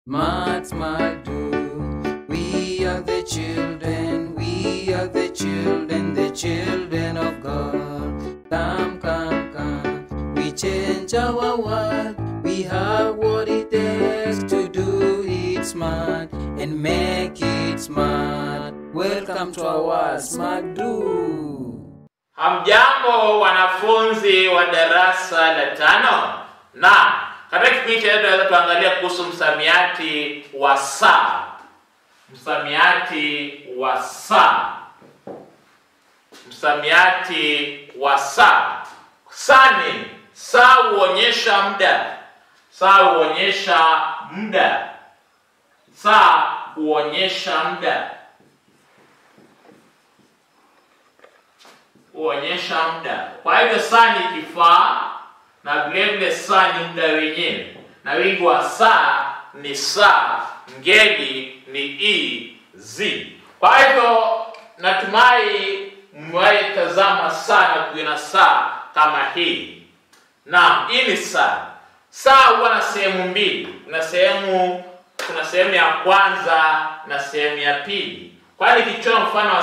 Mad, smart, do. We are the children, the children of God. Come, come, come. We change our world. We have what it takes to do it smart and make it smart. Welcome to our Smart Do. Hamjambo wanafunzi wa darasa la 5. Na katika kipindi chetu tunaweza tuangalia kuhusu msamiati wa saa. Msamiati wa saa. Msamiati wa saa. Sani, saa huonyesha muda. Saa huonyesha muda. Saa huonyesha muda. Huonyesha muda. Kwa hivyo saa ni kifaa na vile saa ni muda wenyewe. Na wingi wa saa ni saa, ngeli ni i, zi. Kwa hivyo natumai mwae tazama saa na kuona saa kama hii. Na hii ni saa. Saa huwa na sehemu mbili. Kuna sehemu ya kwanza na sehemu ya pili. Kwa hiyo nikichora mfano wa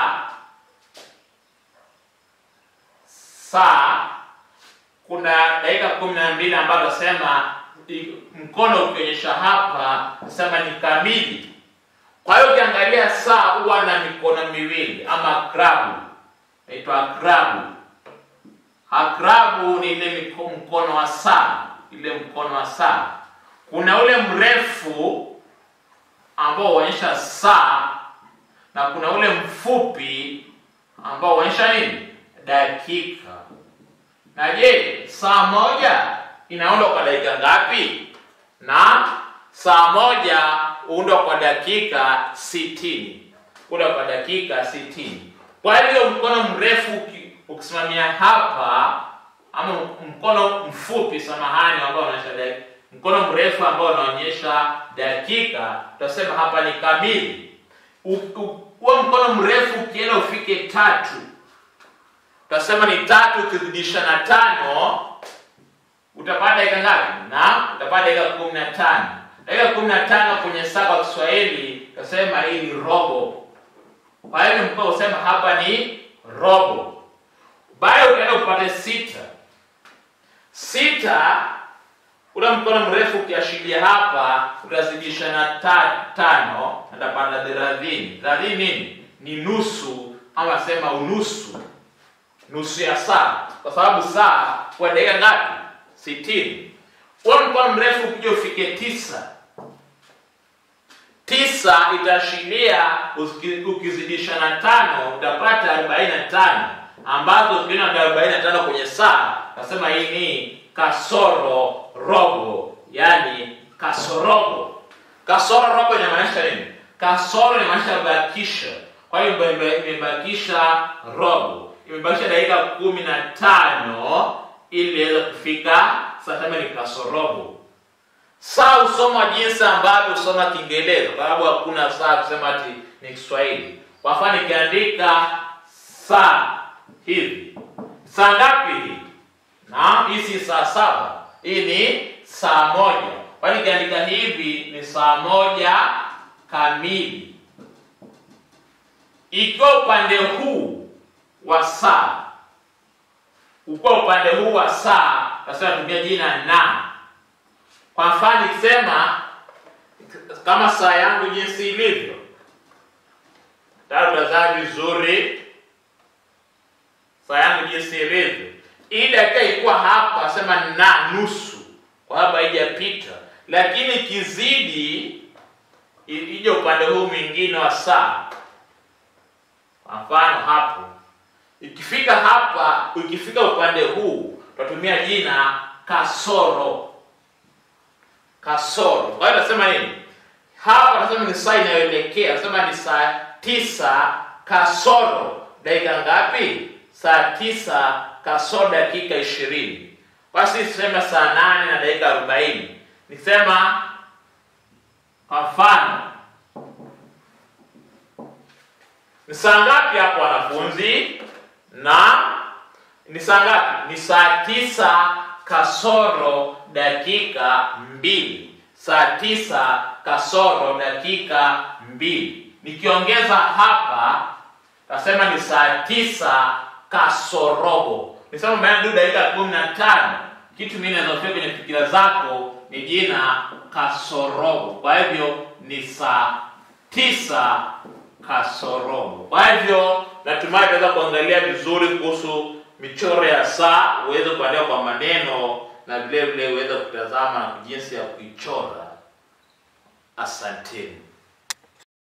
saa kuna dakika 12 ambazo nasema mkono ukionyesha hapa nasema ni kamili. Kwa hiyo ukiangalia saa huwa na mikono miwili ama krabu. Inaitwa krabu. Krabu ni ile mkono wa saa, Kuna ule mrefu ambao huonyesha saa na kuna ule mfupi ambao huonyesha nini? Dakika. Na je, saa moja inaundwa kwa dakika ngapi? Na saa moja huundwa kwa dakika 60. Kwa hiyo mkono mrefu ukisimamia hapa ama mkono mfupi ambao unaonyesha mkono mrefu ambao unaonyesha dakika, tutasema hapa ni kamili. Huo mkono mrefu ukienda ufike 3, tutasema ni 3 ukizidisha na 5 utapata dakika ngapi? Na utapata dakika 15. Dakika 15 kwenye saa kwa Kiswahili tutasema hii ni robo. Kwa hiyo mkono usema hapa ni robo. Baada utaenda upate 6. Ule mkono mrefu ukiashiria hapa utazidisha na 5 utapata 30. 30 nini? Ni nusu ama sema unusu. Nusu ya saa. Kwa sababu saa kwa dakika ngapi? 60. Ule mkono mrefu ukija ufike 9 itashiria ukizidisha na 5 utapata 45, ambazo ukiona 45 kwenye saa nasema hii ni kasoro robo, yani kasorobo. Kasoro robo inamaanisha nini? Kasoro inamaanisha bakisha. Kwa hiyo imebakisha robo. Imebakisha dakika 15 ili iweze kufika saa kama ni kasorobo. Saa usoma jinsi ambavyo usoma Kiingereza, kwa sababu hakuna saa kusema ati ni Kiswahili. Kwa mfano nikiandika saa hivi. Saa ngapi hii? Na hii si saa 7. Hii ni saa 1. Kwa hiyo nikiandika hivi ni saa 1 kamili. Ikiwa upande huu wa saa, tasema tumia jina na. Kwa mfano nikisema kama saa yangu jinsi ilivyo, tazama vizuri saa yangu jinsi ilivyo. Hii dakika ilikuwa hapa sema na nusu, kwa sababu haijapita. Lakini kizidi ije upande huu mwingine wa saa. Kwa mfano hapo. Ikifika upande huu, tutatumia jina kasoro. Kwa hiyo nasema nini? Hapa nasema ni saa inayoelekea. Nasema ni saa 9 kasoro dakika ngapi? Saa 9 kasoro dakika 20. Basi tuseme saa 8 na dakika 40. Nisema kwa mfano ni saa ngapi hapo wanafunzi? Na ni saa ngapi? Ni saa 9 kasoro dakika 2. saa 9 kasoro dakika 2. Nikiongeza hapa nasema ni saa 9 kasorobo. Nisema maana dakika 15. Kitu mimi ninazofia kwenye fikira zako ni jina kasorobo. Kwa hivyo ni saa 9 kasorobo. Kwa hivyo natumai tutaweza kuangalia vizuri kuhusu michoro ya saa, uweze kuandika kwa maneno na vile vile uweze kutazama jinsi ya kuichora. Asanteni.